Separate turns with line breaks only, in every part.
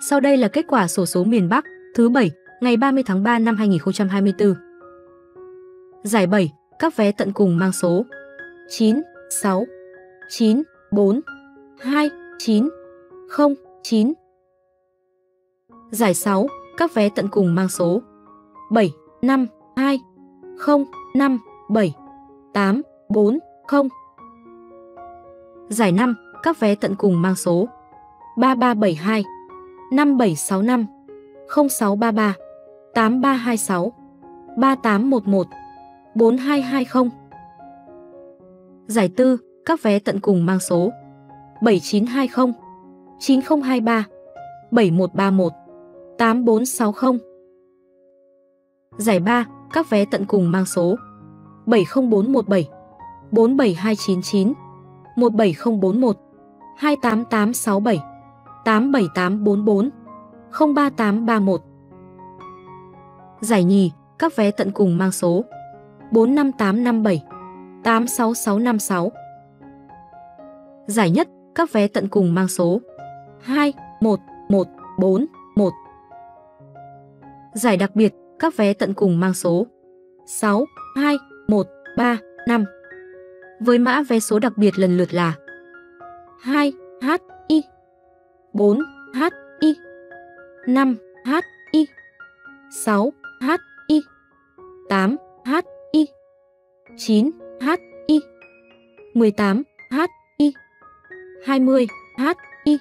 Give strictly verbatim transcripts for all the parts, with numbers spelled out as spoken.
Sau đây là kết quả xổ số miền Bắc thứ bảy ngày ba mươi tháng ba năm hai nghìn không trăm hai mươi tư. Giải bảy, các vé tận cùng mang số chín, sáu, chín, bốn, hai, chín, không, chín. Giải sáu, các vé tận cùng mang số bảy, năm, hai, không, năm, bảy, tám, bốn, không. Giải năm, các vé tận cùng mang số ba ba bảy hai, năm bảy sáu năm, không sáu ba ba, tám ba hai sáu, ba tám một một, bốn hai hai không. Giải tư, các vé tận cùng mang số bảy chín hai không, chín không hai ba, bảy một ba một, tám bốn sáu không. Giải ba, các vé tận cùng mang số bảy không bốn một bảy, bốn bảy hai chín chín, một bảy không bốn một, hai tám tám sáu bảy, tám bảy tám bốn bốn, không ba tám ba một. Giải nhì, các vé tận cùng mang số bốn năm tám năm bảy, tám sáu sáu năm sáu. Giải nhất, các vé tận cùng mang số hai một một bốn một. Giải đặc biệt, các vé tận cùng mang số sáu hai một ba năm. Với mã vé số đặc biệt lần lượt là hai H I, bốn H I, năm H I, sáu H I, tám H I, chín H I, mười tám H I, hai mươi H I.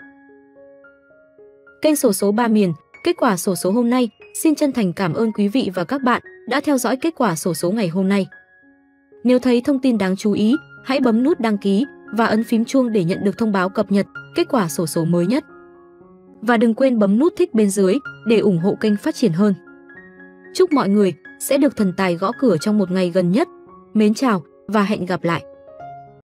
Kênh xổ số ba miền, kết quả xổ số hôm nay. Xin chân thành cảm ơn quý vị và các bạn đã theo dõi kết quả xổ số ngày hôm nay. Nếu thấy thông tin đáng chú ý, hãy bấm nút đăng ký và ấn phím chuông để nhận được thông báo cập nhật kết quả xổ số mới nhất. Và đừng quên bấm nút thích bên dưới để ủng hộ kênh phát triển hơn. Chúc mọi người sẽ được thần tài gõ cửa trong một ngày gần nhất. Mến chào và hẹn gặp lại!